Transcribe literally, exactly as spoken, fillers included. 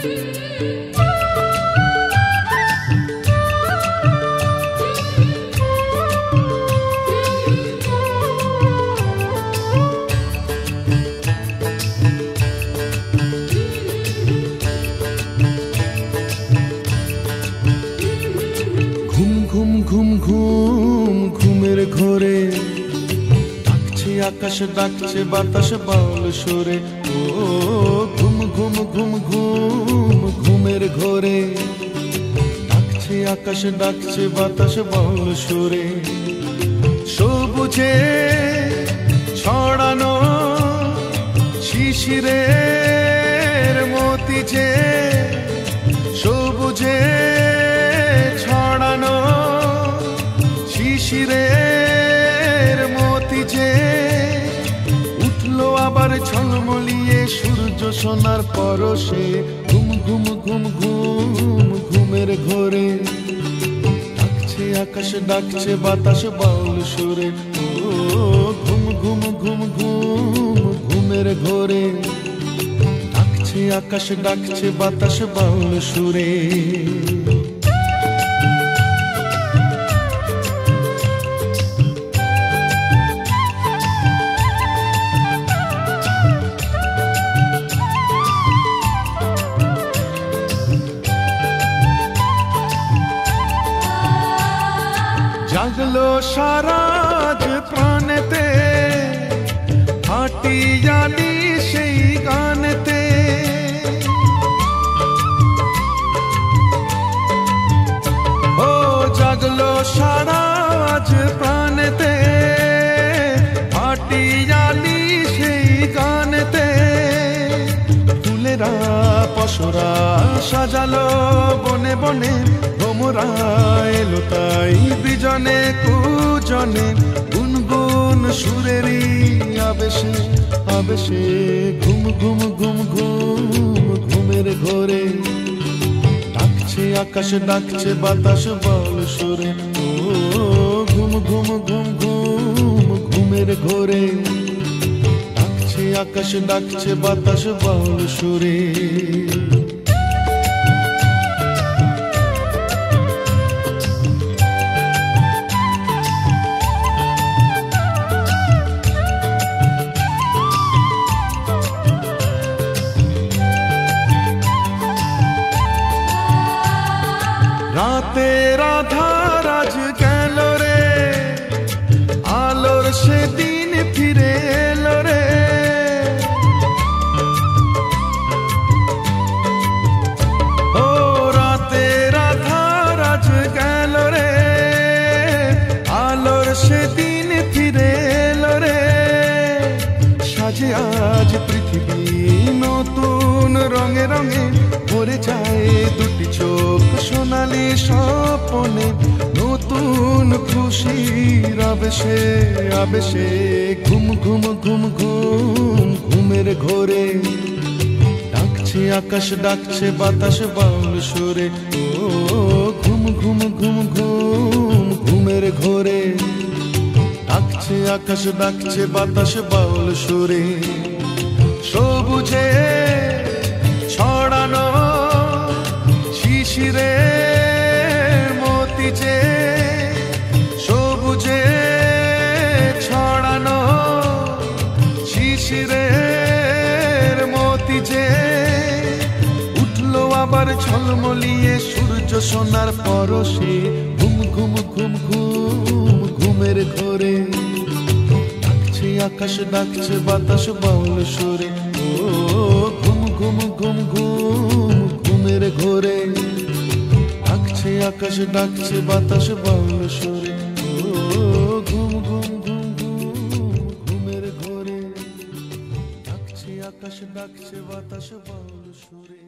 ঘুম ঘুম ঘুম ঘুমের ঘোরে ডাকছে আকাশ, ডাকছে বাতাস বাউল সুরে। ও ঘুম ঘুম ঘুম ঘুম ঘুমের ঘোরে ডাকছে আকাশ, ডাকছে বাতাস বাউল সুরে। সবুজে ছড়ানো শিশিরের মতি যে, সবুজে ছড়ানো শিশিরের মতি যে, উঠলো আবার ঝলমলিয়ে সূর্য সোনার পরশে। ঘুম ঘুম ঘুম ঘুম ঘুমের ঘোরে ডাকছে আকাশ, ডাকছে বাতাস বাউল সুরে। ও ঘুম ঘুম ঘুম ঘুম ঘুমের ঘোরে ডাকছে আকাশ, ডাকছে বাতাস বাউল সুরে। জাগলো সারাজ প্রাণেতে হাটিয়ালি সেই গানেতে। ও জাগলো সারাজ প্রাণেতে হাটিয়ালি সেই গানেতে। ফুলেরা পশরা সাজালো বনে বনে, ভ্রমরা এলো তাই বিজনে কুজনে। গুনগুন সুরেরই আবেশে আবেশে ঘুম ঘুম ঘুম ঘুম ঘুমের ঘোরে ডাকছে আকাশ, ডাকছে বাতাস বাউল সুরে। ও ঘুম ঘুম ঘুম ঘুম ঘুমের ঘোরে ডাকছে আকাশ, ডাকছে বাতাস বাউল সুরে। রাতের আধার আজ গেল রে, আলোর সেদিন ফিরে এলো রে। ও রাতের আধার আজ গেল রে, আলোর সেদিন ফিরে এলো রে। সাজে আজ পৃথিবী নতুন রঙে রঙে, ভরে যায় দুটি চোখ সোনালি স্বপনে। নতুন খুশির আবেশে আবেশে ঘুম ঘুম ঘুম ঘুম ঘুমের ঘোরে ডাকছে আকাশ, ডাকছে বাতাস বাউল সুরে। ও ঘুম ঘুম ঘুম ঘুম ঘুমের ঘোরে ডাকছে আকাশ, ডাকছে বাতাস বাউল সুরে। সবুজে ছড়ানো শিশিরের মতি যে, সবুজে ছড়ানো শিশিরের মতি যে, উঠলো আবার ঝলমলিয়ে সূর্য সোনার পরশে। ঘুম ঘুম ঘুম ঘুম ঘুমের ঘোরে ডাকছে আকাশ, ডাকছে বাতাস বাউল সুরে। ও ঘুম ঘুম ঘুম ঘুম ঘুমের ঘোরে ডাকছে আকাশ, ডাকছে বাতাস বাউল সুরে। ও ঘুম ঘুম ঘুম ঘুম ঘুমের ঘোরে ডাকছে আকাশ, ডাকছে বাতাস বাউল সুরে।